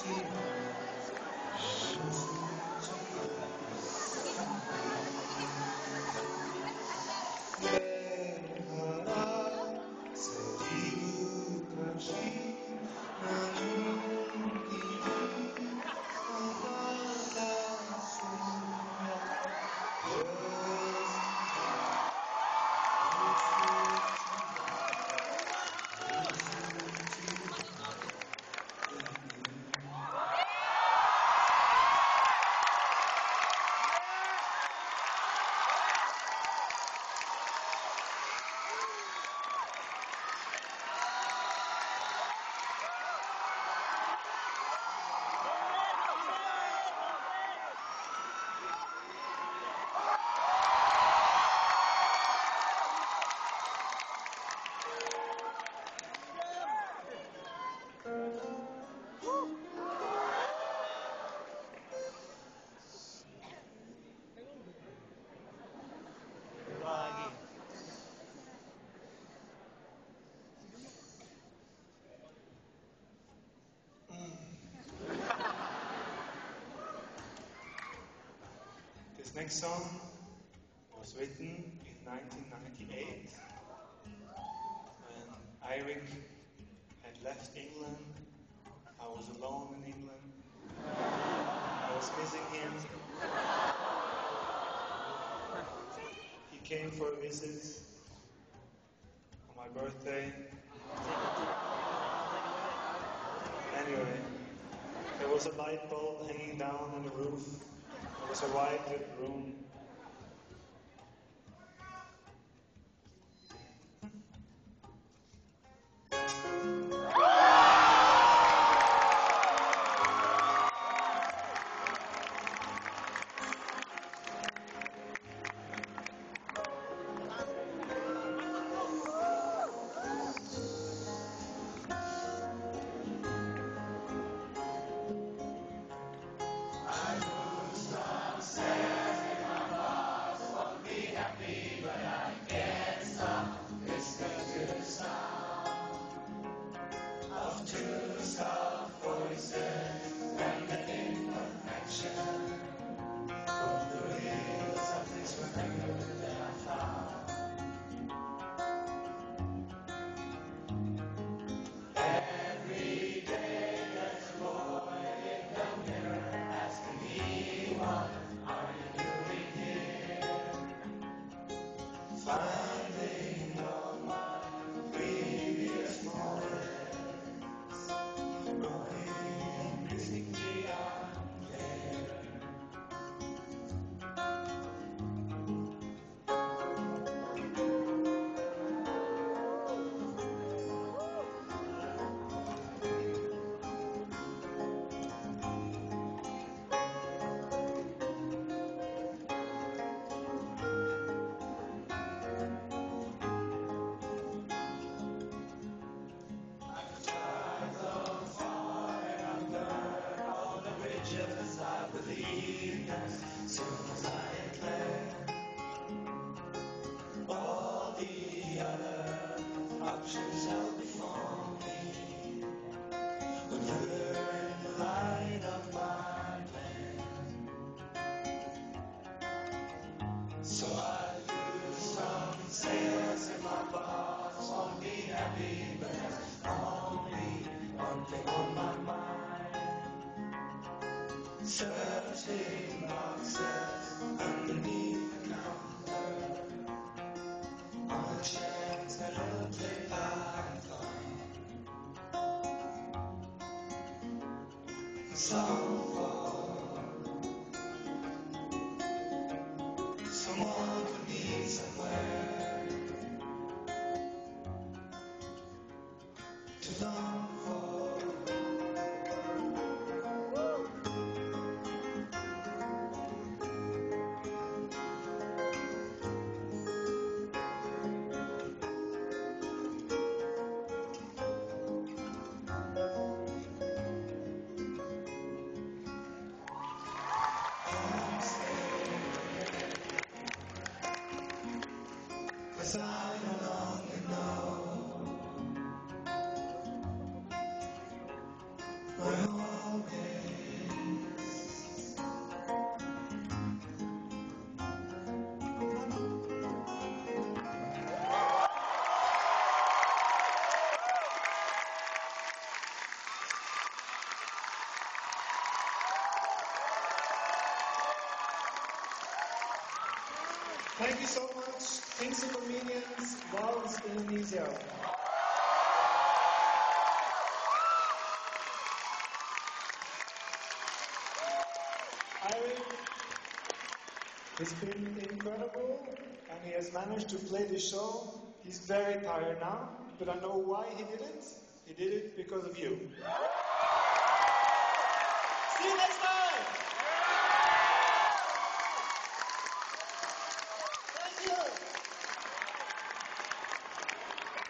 This next song was written in 1998 when Eirik had left England. I was alone in England. I was missing him. He came for a visit on my birthday. Anyway, there was a light bulb hanging down on the roof. There was a white lit room. Searching boxes underneath the counter on a chance that I'll take Python. Song for someone to meet somewhere to long for. Cause I no longer know Thank you so much. Things Comedians, Valves Indonesia. Eric has been incredible and he has managed to play the show. He's very tired now, but I know why he did it. He did it because of you. See you next time!